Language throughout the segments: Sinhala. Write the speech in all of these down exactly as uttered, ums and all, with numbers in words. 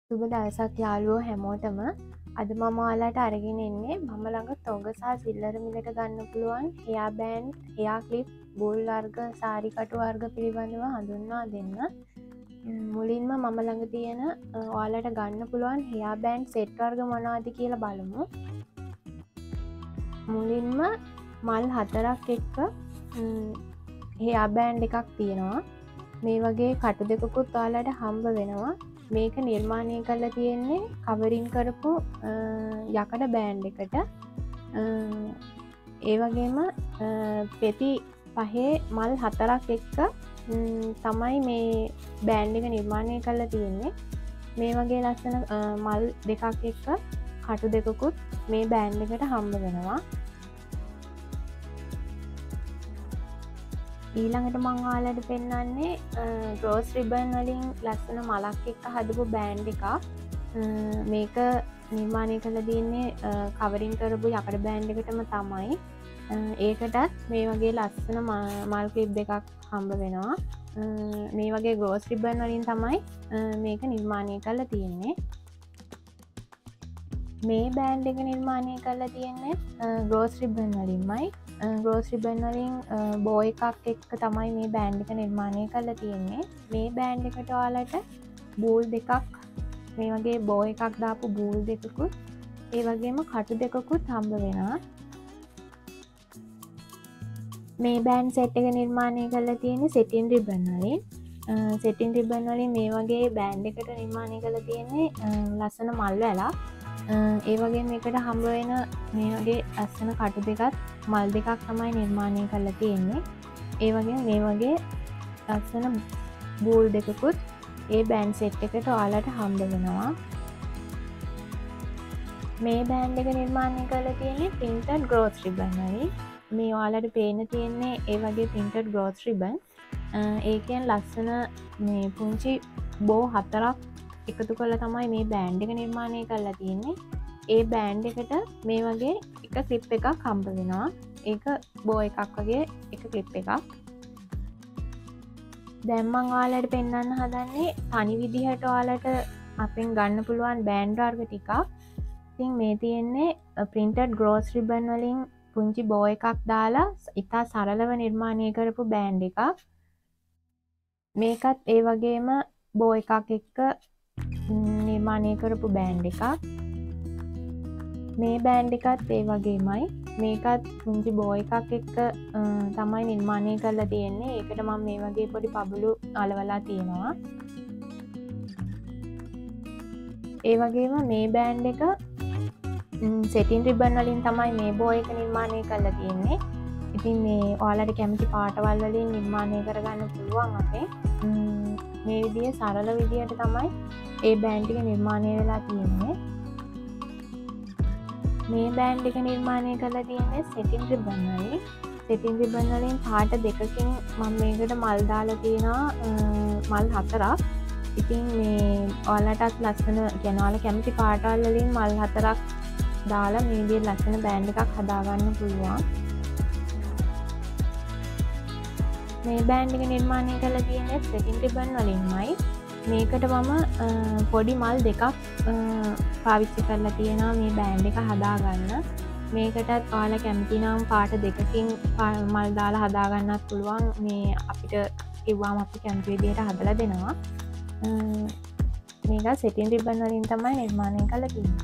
සුබ දවසක් යාළුවෝ හැමෝටම. අද මම ඔයාලට අරගෙන එන්නේ මම ළඟ තොග සහ සිල්ලර මිලට ගන්න පුළුවන් hair band, hair clip, ball වර්ග, සාරි කටු වර්ග පිළිබඳව හඳුන්වා දෙන්න. මුලින්ම මම ළඟ තියෙන ඔයාලට ගන්න පුළුවන් හෙයා බෑන්ඩ් සෙට් වර්ග මොනවද කියලා බලමු. මුලින්ම මල් හතරක් එක්ක හෙයා බෑන්ඩ් එකක් තියෙනවා. මේ වගේ කටු දෙකකුත් ඔයාලට හම්බ වෙනවා. මේක නිර්මාණය කරලා තියෙන්නේ කවරින් කරපු යකඩ බෑන්ඩ් එකට. ඒ වගේම පෙති පහේ මල් හතරක් එක්ක තමයි මේ බෑන්ඩ් එක නිර්මාණය කරලා තියෙන්නේ. මේ වගේ ලස්සන මල් දෙකක් එක්ක කටු දෙකකුත් මේ බෑන්ඩ් එකට හම්බ වෙනවා. ඊළඟට මං ඔයාලට පෙන්නන්නේ ග්‍රෝස් රිබන් වලින් ලස්සන මලක් එක්ක හදපු බෑන්ඩ් එකක්. මේක නිර්මාණය කරලා තියෙන්නේ කවරින් කරපු යකඩ බෑන්ඩ් එකටම තමයි. ඒකටත් මේ වගේ ලස්සන මල් ක්ලිප් දෙකක් හම්බ වෙනවා. මේ වගේ ග්‍රෝස් රිබන් වලින් තමයි මේක නිර්මාණය කරලා තියෙන්නේ. මේ බෑන්ඩ් එක නිර්මාණය කරලා තියෙන්නේ ග්‍රෝස් රිබන් වලින්මයි. ග්‍රෝස් රිබන් වලින් බෝ එකක් එක්ක තමයි මේ බෑන්ඩ් එක නිර්මාණය කරලා තියෙන්නේ. මේ බෑන්ඩ් එකට ඔයාලට බූල් දෙකක්, මේ වගේ බෝ එකක් දාපු බූල් දෙකකුත්, ඒ වගේම කටු දෙකකුත් හම්බ වෙනවා. මේ බෑන්ඩ් සෙට් එක නිර්මාණය කරලා තියෙන්නේ සෙටින් රිබන් වලින්. සෙටින් රිබන් වලින් මේ වගේ බෑන්ඩ් එකට නිර්මාණය කරලා තියෙන්නේ ලස්සන මල් වැලක්. ඒ වගේ මේකට හම්බ වෙන මේ වගේ ලස්සන කටු දෙකත් මල් දෙකක් තමයි නිර්මාණය කරලා තියෙන්නේ. ඒ වගේ මේ වගේ ලස්සන බූල් දෙකකුත් ඒ බෑන්ඩ් සෙට් එකට ඔයාලට හම්බ වෙනවා. මේ බෑන්ඩ් එක නිර්මාණය කරලා තියෙන්නේ printed growth ribbon වලින්. මේ ඔයාලට පේන්න තියෙන්නේ ඒ වගේ printed growth ribbon. ඒකෙන් ලස්සන මේ පුංචි බෝ හතරක් එකතු කරලා තමයි මේ බෑන්ඩ් එක නිර්මාණය කරලා තියෙන්නේ. ඒ බෑන්ඩ් එකට මේ වගේ එක ක්ලිප් එකක් හම්බ වෙනවා. ඒක බෝ එකක් වගේ එක ක්ලිප් එකක්. දැන් මම ඔයාලට පෙන්වන්න හදන්නේ තනි විදිහට ඔයාලට අපෙන් ගන්න පුළුවන් බෑන්ඩ් වර්ග ටිකක්. ඉතින් මේ තියෙන්නේ printed growth ribbon වලින් පුංචි බෝ එකක් දාලා ඉතා සරලව නිර්මාණය කරපු බෑන්ඩ් එකක්. මේකත් ඒ වගේම බෝ එකක් එක්ක නිර්මාණය කරපු බෑන්ඩ් එකක්. මේ බෑන්ඩ් එකත් ඒ වගේමයි. මේකත් පුංචි බෝ එකක් එක්ක තමයි නිර්මාණය කරලා තියෙන්නේ. ඒකට මම මේ වගේ පොඩි පබළු අලවලා තියෙනවා. ඒ වගේම මේ බෑන්ඩ් එක සෙටින් රිබන් වලින් තමයි මේ බෝ එක නිර්මාණය කරලා තියෙන්නේ. ඉතින් මේ ඔයාලට කැමති පාටවල් වලින් නිර්මාණය කරගන්න පුළුවන් අපේ. මේ විදිහේ සරල විදිහට තමයි ඒ බෑන්ඩ් එක නිර්මාණය වෙලා තියෙන්නේ. මේ බෑන්ඩ් එක නිර්මාණය කරලා තියෙන්නේ සෙටින් රිබන් වලින්. සෙටින් රිබන් වලින් පාට දෙකකින් මම මේකට මල් දාලා තියෙනවා මල් හතරක්. ඉතින් මේ ඔයාලටත් ලස්සන කියන ඔයාලා කැමති පාටවල් වලින් මල් හතරක් දාලා මේ විදිහේ ලස්සන බෑන්ඩ් එකක් හදාගන්න පුළුවන්. මේ බෑන්ඩ් එක නිර්මාණය කරලා තියෙන්නේ සෙටින් රිබන් වලින්මයි. මේකට මම පොඩි මල් දෙකක් පාවිච්චි කරලා තියෙනවා මේ බෑන්ඩ් එක හදාගන්න. මේකටත් ඔයාලා කැමති නම් පාට දෙකකින් මල් දාලා හදාගන්නත් පුළුවන්. මේ අපිට කිව්වම අපි කැමති විදිහට හදලා දෙනවා. මේක සෙටින් රිබන් වලින් තමයි නිර්මාණය කරලා තියෙන්නේ.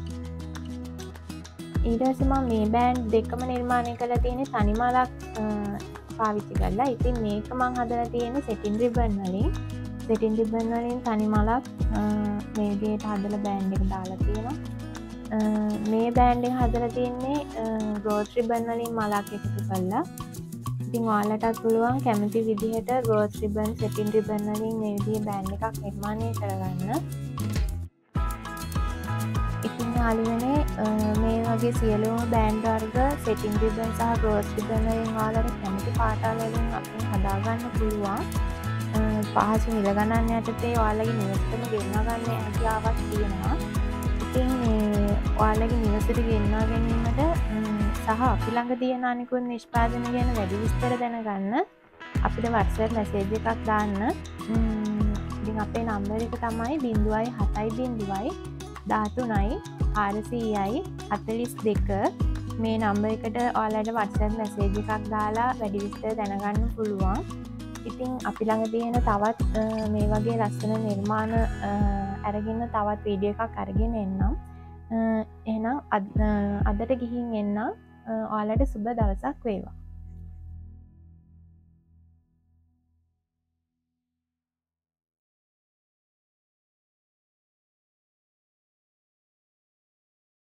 ඊට පස්සේ මම මේ බෑන්ඩ් දෙකම නිර්මාණය කරලා තියෙන්නේ තනි මලක් පාවිච්චි කරලා. ඉතින් මේක මම හදලා තියෙන්නේ සෙටින් රිබන් වලින්. සෙටින් රිබන් වලින් තනි මලක් මේ විදිහට හදලා බෑන්ඩ් එක දාලා තියෙනවා. මේ බෑන්ඩ් එක හදලා තියෙන්නේ ග්‍රෝත් රිබන් වලින් මලක් එකතු කරලා. ඉතින් ඔයාලටත් පුළුවන් කැමති විදිහට ග්‍රෝත් රිබන්, සෙටින් රිබන් වලින් මේ විදිහේ බෑන්ඩ් එකක් නිර්මාණය කරගන්න. ඉතින් යාළුවනේ මේ වගේ සියලුම බෑන්ඩ් වර්ග සෙටින් රිබන් සහ ග්‍රෝත් රිබන් වලින් ඔයාලට කැමති පාටවල් වලින් අපින් හදාගන්න පුළුවන්. පහසු මිල ගණන් යටතේ ඔයාලගේ නිවසටම ගෙන්වා ගන්න හැකියාවක් තියෙනවා. ඉතින් මේ ඔයාලගේ නිවසට ගෙන්වා ගැනීමට සහ අපි ළඟ තියෙන අනිකුත් නිෂ්පාදන ගැන වැඩි විස්තර දැනගන්න අපිට WhatsApp මැසේජ් එකක් දාන්න. ඉතින් අපේ නම්බර එක තමයි බිංදුවයි හතයි බිංදුවයි දහතුනයි හාරසීයයි හතලිස් දෙක. මේ නම්බර එකට ඔයාලට WhatsApp මැසේජ් එකක් දාලා වැඩි විස්තර දැනගන්න පුළුවන්. ඉතින් අපි ළඟ තියෙන තවත් මේ වගේ ලස්සන නිර්මාණ අරගෙන තවත් වීඩියෝ එකක් අරගෙන එන්නම්. එහෙනම් අදට ගිහින් එන්නම්. ඔයාලට සුබ දවසක් වේවා.